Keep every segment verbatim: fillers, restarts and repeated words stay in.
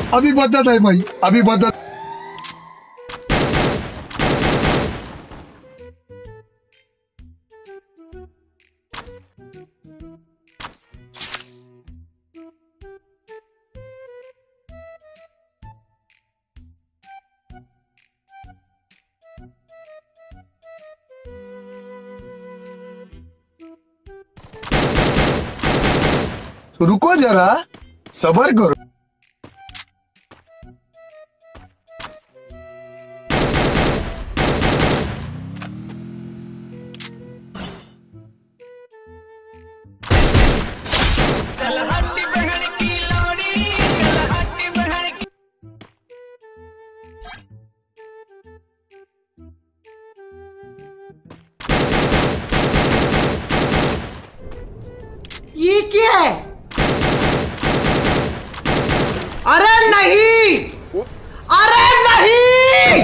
अभी बदत है भाई, अभी बदत। रुको जरा, सबर करो। ये क्या है? अरे नहीं, अरे नहीं।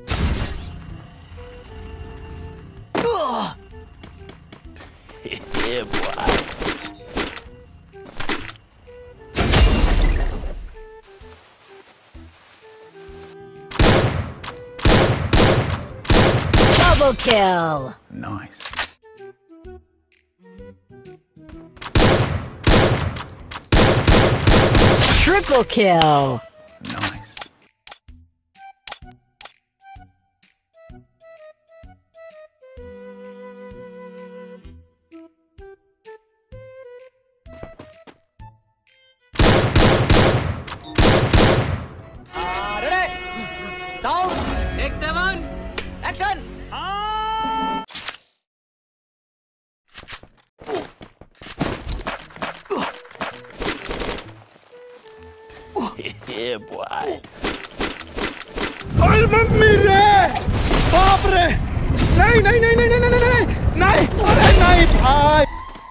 Double kill. Nice. Triple kill. Nice. Ready? Sound. Take seven. Action. Yeah, boy. अरे मम्मी रे, बाप रे, नहीं नहीं नहीं नहीं नहीं नहीं नहीं नहीं, अरे नहीं भाई।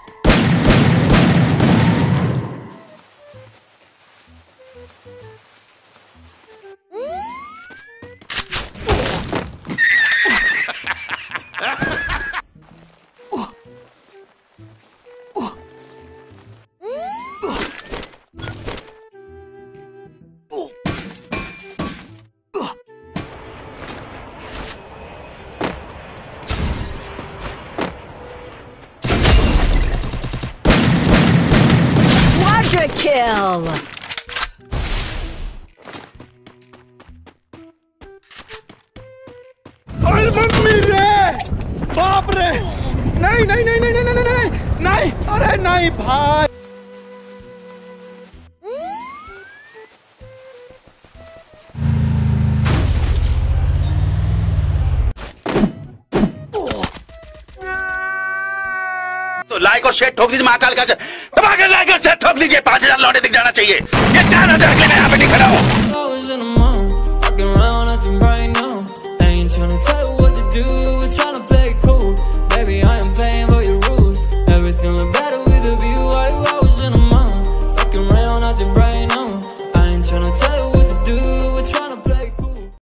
Quadra kill. अरे मम्मी रे, बाप रे, नहीं नहीं नहीं नहीं नहीं नहीं नहीं नहीं, अरे नहीं भाई। तो लाइक और शेयर ठोक दीजिए महाकाल का, दबा के लाइक और शेयर ठोक दीजिए। पांच हजार लौटे दिख जाना चाहिए। ये चार हजार के लिए मैं यहाँ पे नहीं खड़ा हूँ।